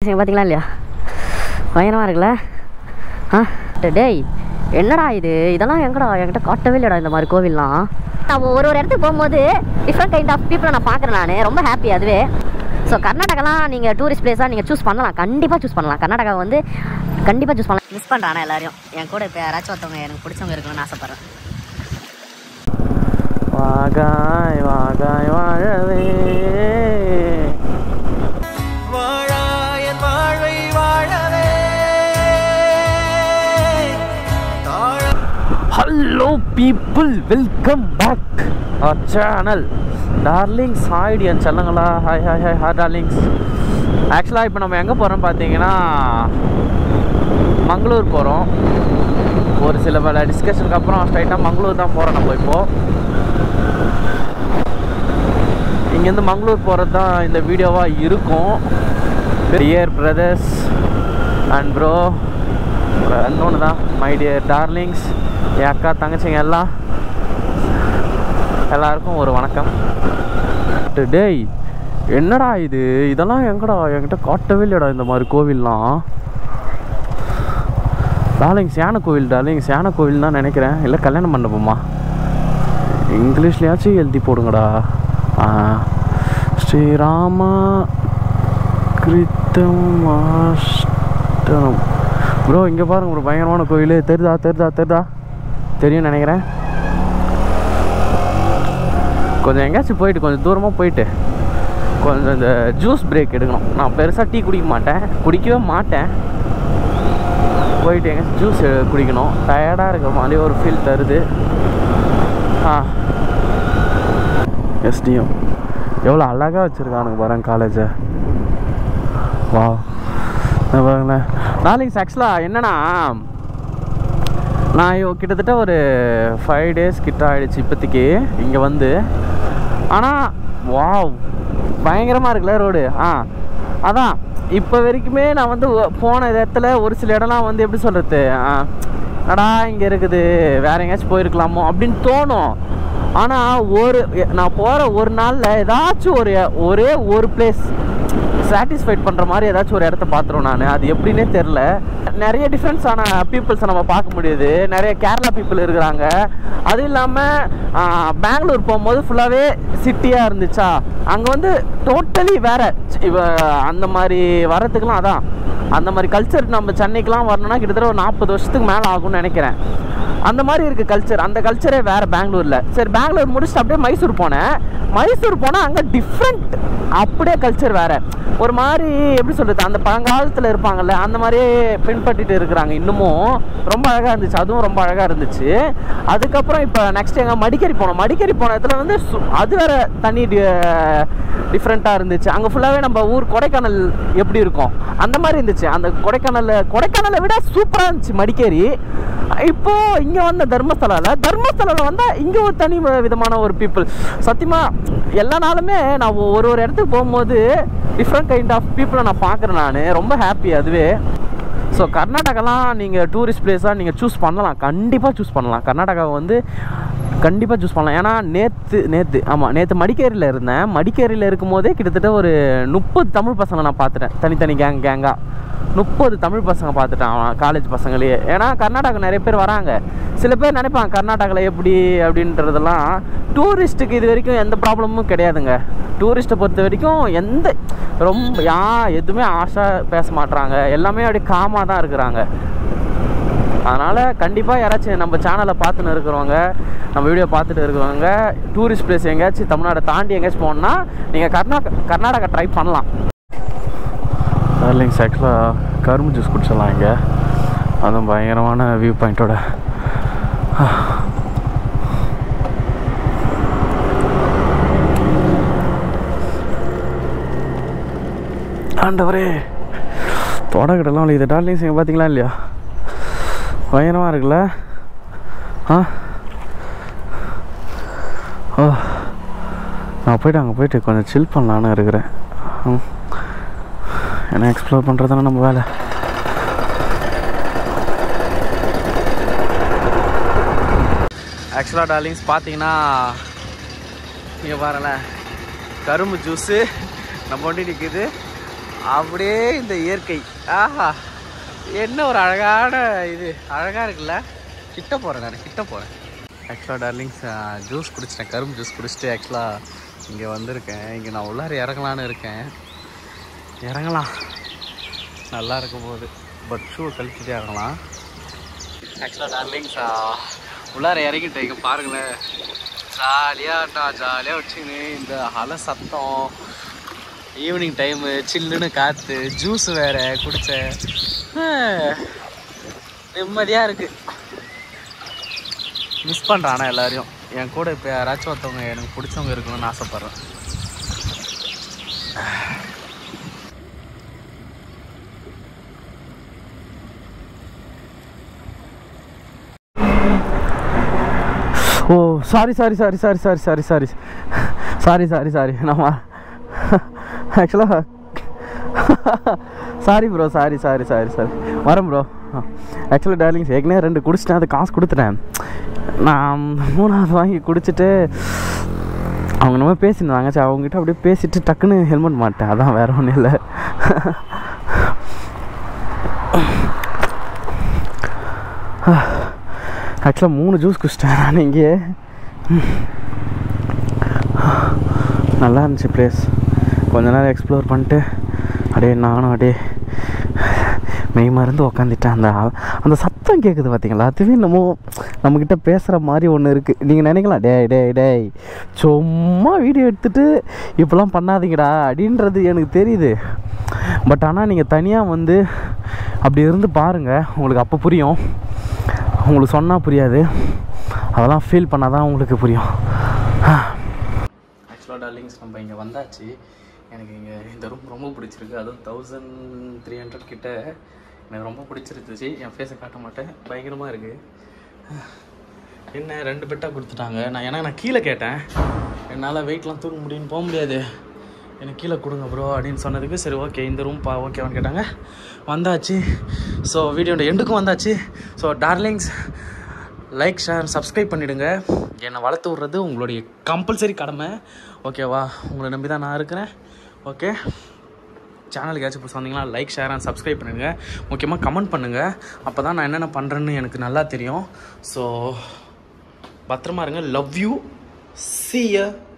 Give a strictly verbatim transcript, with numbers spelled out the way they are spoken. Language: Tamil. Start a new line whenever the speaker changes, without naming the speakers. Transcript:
பார்த்தீங்களா இல்லையா? பயங்கரமாக இருக்குல்ல? ஆ டேய் என்னடா இது, இதெல்லாம் எங்கடா என்கிட்ட காட்டவே இல்லைடா இந்த மாதிரி கோவில்லாம். நான் ஒரு ஒரு இடத்துக்கு போகும்போது டிஃப்ரெண்ட் கைண்ட் ஆஃப் பீப்புளை நான் பார்க்குறேன். நான் ரொம்ப ஹாப்பி அதுவே. ஸோ கர்நாடகாலாம் நீங்கள் டூரிஸ்ட் பிளேஸாக நீங்கள் சூஸ் பண்ணலாம், கண்டிப்பாக சூஸ் பண்ணலாம். கர்நாடகா வந்து கண்டிப்பாக சூஸ் பண்ணலாம். மிஸ் பண்ணுறான் எல்லாரையும். என் கூட இப்போ யாராச்சும் ஒருத்தவங்க எனக்கு பிடிச்சவங்க இருக்கணும்னு ஆசைப்பட்றேன்.
வாகாய் வாகாய் வாழவே வாழாயன் வாழ்வை வாழவே. Hello people, welcome back our channel darlings. Hi என் செல்லங்களா, hi hi hi hi darlings. ஆக்சுவலாக இப்போ நம்ம எங்கே போகிறோம் பார்த்தீங்கன்னா மங்களூர் போகிறோம். ஒரு சில பல டிஸ்கஷனுக்கு அப்புறம் ஸ்ட்ரைட்டாக மங்களூர் தான் போகிறோம் நம்ம இப்போது. இங்கேருந்து மங்களூர் போகிறது தான் இந்த வீடியோவாக இருக்கும். டியர் பிரதர்ஸ் அண்ட் ப்ரோ, இன்னொன்று தான் மை டியர் டார்லிங்ஸ், என் அக்கா தங்கச்சிங்க எல்லாம் எல்லாருக்கும் ஒரு வணக்கம். டேய் என்னடா இது, இதெல்லாம் எங்கடா என்கிட்ட காட்டவே இல்லைடா இந்த மாதிரி கோவில்லாம். டார்லிங்ஸ் யானை கோவில், டார்லிங்ஸ் யானை கோவில் தான் நினைக்கிறேன். இல்லை கல்யாணம் மண்டபமா, இங்கிலீஷ்லையாச்சும் எழுதி போடுங்கடா. ஸ்ரீராமா கிருத்தமாஷ்டனம் ப்ரோ. இங்கே பாருங்க ப்ரோ, பயங்கரமான கோவில். தெரிதா தெரிதா தெரிதா தெரியும் நினைக்கிறேன். கொஞ்சம் எங்கேயாச்சும் போயிட்டு கொஞ்சம் தூரமாக போயிட்டு கொஞ்சம் இந்த ஜூஸ் பிரேக் எடுக்கணும். நான் பெருசாக டீ குடிக்க மாட்டேன், குடிக்கவே மாட்டேன். போயிட்டு எங்கேயாச்சும் ஜூஸ் குடிக்கணும். டயர்டாக இருக்கிற மாதிரி ஒரு ஃபீல் தருது. ஆ எஸ்டிஎம் எவ்வளோ அழகாக வச்சுருக்கானுங்க பாருங்க காலேஜை. வா பாருங்களேன். நாளைக்கு ஆக்சுவலாக என்னென்னா, நான் கிட்டத்தட்ட ஒரு ஃபைவ் டேஸ் கிட்ட ஆகிடுச்சு இப்போதைக்கு இங்கே வந்து. ஆனால் வா பயங்கரமாக இருக்குல்ல ரோடு. ஆ அதான் இப்போ வரைக்குமே நான் வந்து போன இடத்துல ஒரு சில இடம்லாம் வந்து எப்படி சொல்கிறது, அடா இங்கே இருக்குது வேறு எங்கேயாச்சும் போயிருக்கலாமோ அப்படின்னு தோணும். ஆனால் ஒரு நான் போகிற ஒரு நாளில் ஏதாச்சும் ஒரு ஒரே ஒரு பிளேஸ் சாட்டிஸ்ஃபைட் பண்ணுற மாதிரி ஏதாச்சும் ஒரு இடத்த பார்த்துருவோம் நான். அது எப்படின்னே தெரில. நிறைய டிஃப்ரெண்ட்ஸான பீப்புள்ஸை நம்ம பார்க்க முடியுது. நிறைய கேரளா பீப்புள் இருக்கிறாங்க. அதுவும் இல்லாமல் பெங்களூர் போகும்போது ஃபுல்லாகவே சிட்டியாக இருந்துச்சா, அங்கே வந்து டோட்டலி வேறு. இப்போ அந்த மாதிரி வரத்துக்கெலாம் அதான் அந்த மாதிரி கல்ச்சர் நம்ம சென்னைக்கெலாம் வரணும்னா கிட்டத்தட்ட ஒரு நாற்பது வருஷத்துக்கு மேலே ஆகும்னு நினைக்கிறேன். அந்த மாதிரி இருக்குது கல்ச்சர். அந்த கல்ச்சரே வேறு பெங்களூரில். சரி பெங்களூர் முடிச்சுட்டு அப்படியே மைசூர் போனேன். மைசூர் போனால் அங்கே டிஃப்ரெண்ட், அப்படியே கல்ச்சர் வேறு. ஒரு மாதிரி எப்படி சொல்கிறது, அந்த பழங்காலத்தில் இருப்பாங்கள்ல அந்த மாதிரியே பின்பற்றிட்டு இருக்கிறாங்க இன்னமும். ரொம்ப அழகாக இருந்துச்சு, அதுவும் ரொம்ப அழகாக இருந்துச்சு. அதுக்கப்புறம் இப்போ நெக்ஸ்ட் எங்கள் மடிக்கேரி போனோம். மடிக்கேரி போன இடத்துல வந்து அது வேறு தனி டிஃப்ரெண்ட்டாக இருந்துச்சு. அங்கே ஃபுல்லாகவே நம்ம ஊர் கொடைக்கானல் எப்படி இருக்கும் அந்த மாதிரி இருந்துச்சு. அந்த கொடைக்கானலில் கொடைக்கானலை விட சூப்பராக இருந்துச்சு மடிக்கேரி. இப்போது இங்கே வந்த தர்மஸ்தலாவில் தர்மஸ்தலாவில் வந்தால் இங்கே ஒரு தனி விதமான ஒரு பீப்புள். சத்தியமாக எல்லா நாளுமே நான் ஒரு ஒரு இடத்துக்கு போகும்போது டிஃப்ரெண்ட் கைண்ட் ஆஃப் பீப்புளை நான் பார்க்குறேன். நான் ரொம்ப ஹாப்பி அதுவே. ஸோ கர்நாடகாலாம் நீங்கள் டூரிஸ்ட் பிளேஸாக நீங்கள் சூஸ் பண்ணலாம், கண்டிப்பாக சூஸ் பண்ணலாம். கர்நாடகாவை வந்து கண்டிப்பாக சூஸ் பண்ணலாம். ஏன்னா நேற்று நேற்று ஆமாம் நேற்று மடிக்கேரியில் இருந்தேன். மடிக்கேரியில் இருக்கும் போதே கிட்டத்தட்ட ஒரு முப்பது தமிழ் பசங்களை நான் பார்த்துட்டேன். தனித்தனி கேங் கேங்காக முப்பது தமிழ் பசங்க பார்த்துட்டான் காலேஜ் பசங்களையே. ஏன்னா கர்நாடகா நிறைய பேர் வராங்க. சில பேர் நினைப்பாங்க கர்நாடகாவில் எப்படி அப்படின்றதெல்லாம். டூரிஸ்ட்டுக்கு இது வரைக்கும் எந்த ப்ராப்ளமும் கிடையாதுங்க. டூரிஸ்ட்டை பொறுத்த வரைக்கும் எந்த ரொம்ப யா எதுவுமே ஆஷா பேச மாட்றாங்க. எல்லாமே அப்படியே காமாக தான் இருக்கிறாங்க. அதனால் கண்டிப்பாக யாராச்சும் நம்ம சேனலை பார்த்துன்னு இருக்கிறவங்க, நம்ம வீடியோ பார்த்துட்டு இருக்கிறவங்க டூரிஸ்ட் பிளேஸ் எங்கேயாச்சும் தமிழ்நாடை தாண்டி எங்கேயாச்சும் போகணுன்னா நீங்கள் கர்நாடகா கர்நாடகா ட்ரை பண்ணலாம். டார்லிங்ஸ் ஆக்சுவலாக கரும்பு ஜூஸ் குடிச்சிடலாம் இங்கே. அதுவும் பயங்கரமான வியூ பாயிண்ட்டோட. ஆண்டவரே தொடக்கிடலாம் இது. டார்லிங்ஸ் இங்கே பார்த்தீங்களா இல்லையா, பயங்கரமாக இருக்குல்ல. ஆ ஓ நான் போய்ட்டு அங்கே போய்ட்டு கொஞ்சம் சில் பண்ணலான்னு இருக்கிறேன். ம் ஏன்னா எக்ஸ்ப்ளோர் பண்ணுறது தானே நம்ம வேலை. ஆக்சுவலாக டார்லிங்ஸ் பார்த்தீங்கன்னா இங்கே பாருங்களேன், கரும்பு ஜூஸு நம்ம வண்டி நிற்கிது. அப்படியே இந்த இயற்கை. ஆஹா, என்ன ஒரு அழகான இது, அழகாக இருக்குல்ல. கிட்ட போகிறேன், நான் கிட்ட போகிறேன். ஆக்சுவலாக டார்லிங்ஸ் ஜூஸ் குடிச்சிட்டேன், கரும்பு ஜூஸ் குடிச்சிட்டு ஆக்சுவலாக இங்கே வந்திருக்கேன். இங்கே நான் உள்ளார இறங்கலான்னு இருக்கேன். இறங்கலாம், நல்லா இருக்கும் போது. பட் ஷூ கழிச்சுட்டே இறங்கலாம். ஆக்சுவலாக டார்லிங்ஸ் உள்ளார இறங்கிட்டேன். இங்கே பாருங்களேன், ஜாலியாக நான் ஜாலியாக வச்சுக்கின்னு இந்த அலை சத்தம், ஈவினிங் டைமு, சில்லுன்னு காற்று, ஜூஸ் வேறு குடித்தேன். நிம்மதியாக இருக்குது. மிஸ் பண்ணுறேன் ஆனால் எல்லோரையும். என் கூட இப்போ யாராச்சும் ஒருத்தவங்க எனக்கு பிடிச்சவங்க இருக்கணும்னு ஆசைப்பட்றேன். Oh sorry sorry sorry sorry sorry sorry sorry sorry sorry sorry நம்ம ஆக்சுவலாக sorry bro, sorry sorry sorry sorry வரேன் ப்ரோ. ஆக்சுவலாக டார்லிங்ஸ் ஏற்கனவே ரெண்டு குடிச்சிட்டேன், அது காசு கொடுத்துட்டேன். நான் மூணாவது வாங்கி குடிச்சிட்டு அவங்க நம்ம பேசியிருந்தாங்க. சரி, அவங்ககிட்ட அப்படியே பேசிட்டு டக்குன்னு ஹெல்மெட் மாட்டேன். அதான் வேறு ஒன்றும் இல்லை. ஆக்சுவலாக மூணு ஜூஸ் குடிச்சிட்டேன் நான் இங்கேயே. நல்லா இருந்துச்சு பிளேஸ். கொஞ்ச நேரம் எக்ஸ்ப்ளோர் பண்ணிட்டு அப்படியே நானும் அப்படியே மெய் மருந்து உக்காந்துட்டேன். அந்த அந்த சத்தம் கேட்குது பார்த்தீங்களா, அதுவே நம்ம நம்மக்கிட்ட பேசுகிற மாதிரி ஒன்று இருக்குது. நீங்கள் நினைக்கலாம், டே டே டேய் சும்மா வீடியோ எடுத்துகிட்டு இப்போலாம் பண்ணாதீங்கடா அப்படின்றது எனக்கு தெரியுது. பட் ஆனால் நீங்கள் தனியாக வந்து அப்படி இருந்து பாருங்கள், உங்களுக்கு அப்போ புரியும். உங்களுக்கு சொன்னால் புரியாது, அதெல்லாம் ஃபீல் பண்ணால் தான் உங்களுக்கு புரியும். ஆக்சுவலாக டார்லிங்ஸ் நம்ம இங்கே வந்தாச்சு. எனக்கு இங்கே இந்த ரூம் ரொம்ப பிடிச்சிருக்கு. அதுவும் தௌசண்ட் த்ரீ ஹண்ட்ரட் கிட்ட எனக்கு ரொம்ப பிடிச்சிருந்துச்சு. என் ஃபேஸை காட்ட மாட்டேன், பயங்கரமாக இருக்குது. என்ன ரெண்டு பெட்டாக கொடுத்துட்டாங்க. நான் ஏன்னா நான் கீழே கேட்டேன், என்னால் வெயிட்லாம் தூக்க முடியும்னு போக முடியாது, எனக்கு கீழே கொடுங்க ப்ரோ அப்படின்னு சொன்னதுக்கு சரி ஓகே இந்த ரூம் பா ஓகேவான்னு கேட்டாங்க. வந்தாச்சு. ஸோ வீடியோட எண்டுக்கும் வந்தாச்சு. So darlings like share subscribe பண்ணிவிடுங்க. என்னை வளர்த்து விட்றது உங்களுடைய கம்பல்சரி கடமை. ஓகேவா, உங்களை நம்பி தான் நான் இருக்கிறேன். ஓகே, சேனலுக்கு ஏதாச்சும் இப்போ சொன்னீங்கன்னா லைக் ஷேர் அண்ட் சப்ஸ்கிரைப் பண்ணுங்கள். முக்கியமாக கமெண்ட் பண்ணுங்கள், அப்போ தான் நான் என்னென்ன பண்ணுறேன்னு எனக்கு நல்லா தெரியும். ஸோ பத்திரமா இருங்க. Love you. See ya.